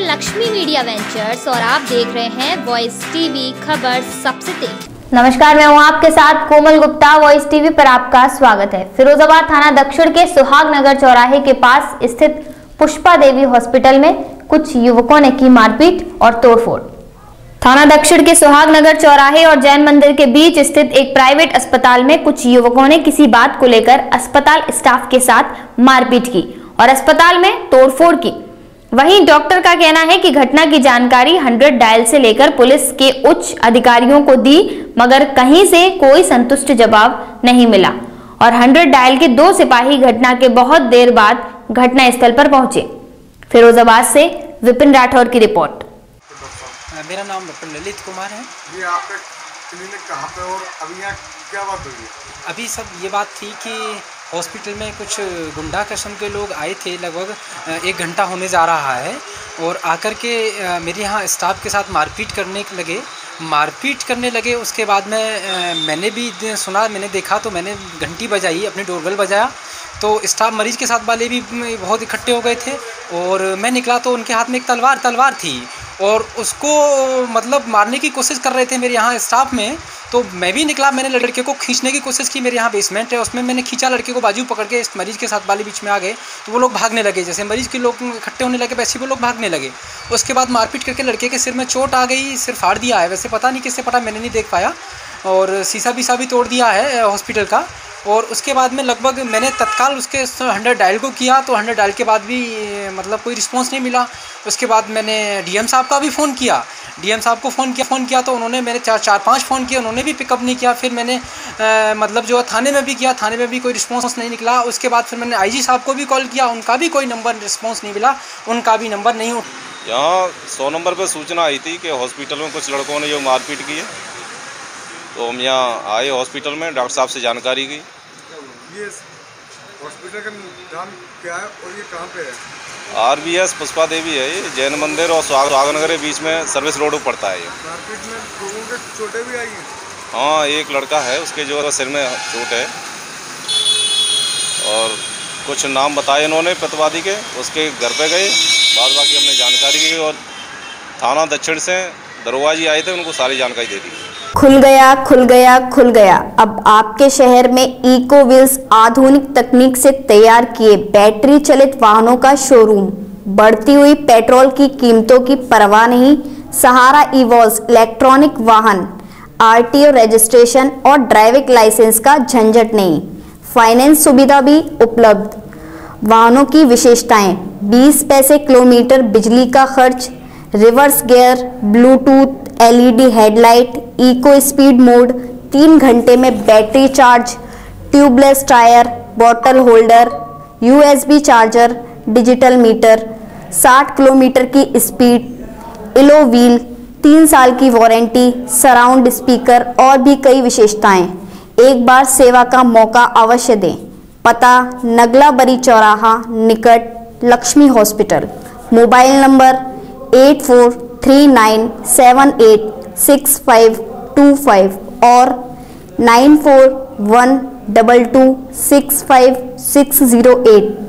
Lakshmi media ventures और आप देख रहे हैं वॉइस टीवी खबर सबसे तेज। नमस्कार, मैं हूं आपके साथ कोमल गुप्ता। वॉइस टीवी पर आपका स्वागत है। फिरोजाबाद थाना दक्षिण के सुहागनगर चौराहे के पास स्थित पुष्पा देवी हॉस्पिटल में कुछ युवकों ने की मारपीट और तोड़फोड़। थाना दक्षिण के सुहागनगर चौराहे और जैन मंदिर के बीच स्थित एक प्राइवेट अस्पताल में कुछ युवकों ने किसी बात को लेकर अस्पताल स्टाफ के साथ मारपीट की और अस्पताल में तोड़फोड़ की। वहीं डॉक्टर का कहना है कि घटना की जानकारी 100 डायल से लेकर पुलिस के उच्च अधिकारियों को दी, मगर कहीं से कोई संतुष्ट जवाब नहीं मिला और 100 डायल के 2 सिपाही घटना के बहुत देर बाद घटनास्थल पर पहुंचे। फिरोजाबाद से विपिन राठौर की रिपोर्ट। मेरा नाम डॉक्टर ललित कुमार है। ये आपका क्लिनिक कहाँ पे और अभी यहाँ क्या बात हुई है? अभी सब ये बात थी कि हॉस्पिटल में कुछ गुंडा किस्म के लोग आए थे, लगभग 1 घंटा होने जा रहा है, और आकर के मेरे यहाँ स्टाफ के साथ मारपीट करने लगे। उसके बाद में मैंने भी सुना, मैंने देखा तो मैंने घंटी बजाई, अपनी डोरबेल बजाया, तो स्टाफ मरीज के साथ वाले भी बहुत इकट्ठे हो गए थे और मैं निकला तो उनके हाथ में एक तलवार थी और उसको मतलब मारने की कोशिश कर रहे थे मेरे यहाँ स्टाफ में। तो मैं भी निकला, मैंने लड़के को खींचने की कोशिश की। मेरे यहाँ बेसमेंट है, उसमें मैंने खींचा, लड़के को बाजू पकड़ के, इस मरीज़ के साथ वाले बीच में आ गए तो वो लोग भागने लगे। जैसे मरीज़ के लोग इकट्ठे होने लगे वैसे वो लोग भागने लगे। उसके बाद मारपीट करके लड़के के सिर में चोट आ गई, सिर फाड़ दिया है। वैसे पता नहीं किससे फटा, मैंने नहीं देख पाया, और शीशा भी तोड़ दिया है हॉस्पिटल का। और उसके बाद में लगभग मैंने तत्काल उसके 100 डायल को किया तो 100 डायल के बाद भी मतलब कोई रिस्पांस नहीं मिला। उसके बाद मैंने डीएम साहब का भी फ़ोन किया, डीएम साहब को फ़ोन किया तो उन्होंने मेरे 4-5 फ़ोन किए, उन्होंने भी पिकअप नहीं किया। फिर मैंने मतलब जो थाने में भी किया, थाने में भी कोई रिस्पांस नहीं निकला। उसके बाद फिर मैंने आईजी साहब को भी कॉल किया, उनका भी कोई नंबर रिस्पांस नहीं मिला, उनका भी नंबर नहीं उठा। यहाँ 100 नंबर पर सूचना आई थी कि हॉस्पिटल में कुछ लड़कों ने जो मारपीट की है, तो हम यहाँ आए हॉस्पिटल में, डॉक्टर साहब से जानकारी की। ये हॉस्पिटल का नाम क्या है और ये कहाँ पे है? RBS पुष्पा देवी है, ये जैन मंदिर और सुहागनगर के बीच में सर्विस रोड पर पड़ता है। ये मारपीट में लोगों के चोटें भी आई हैं? हाँ, एक लड़का है, उसके जो सिर में चोट है, और कुछ नाम बताए इन्होंने प्रतिवादी के, उसके घर पे गए, बाद बाकी हमने जानकारी की और थाना दक्षिण से दरोगा जी आए थे, उनको सारी जानकारी दे दी। खुल गया। अब आपके शहर में इको व्हील्स आधुनिक तकनीक से तैयार किए बैटरी चलित वाहनों का शोरूम। बढ़ती हुई पेट्रोल की कीमतों की परवाह नहीं, सहारा इवॉल्स इलेक्ट्रॉनिक वाहन, RTO रजिस्ट्रेशन और ड्राइविंग लाइसेंस का झंझट नहीं, फाइनेंस सुविधा भी उपलब्ध। वाहनों की विशेषताएं: 20 पैसे किलोमीटर बिजली का खर्च, reverse gear, Bluetooth, LED headlight, eco speed mode, 3 घंटे में battery charge, tubeless tyre, bottle holder, USB charger, digital meter, 60 kilometre की स्पीड, इलो व्हील, 3 साल की वारंटी, सराउंड स्पीकर और भी कई विशेषताएं। एक बार सेवा का मौका अवश्य दें। पता: नगला बरी चौराहा निकट लक्ष्मी हॉस्पिटल। मोबाइल नंबर 8439786525 और 9412265608।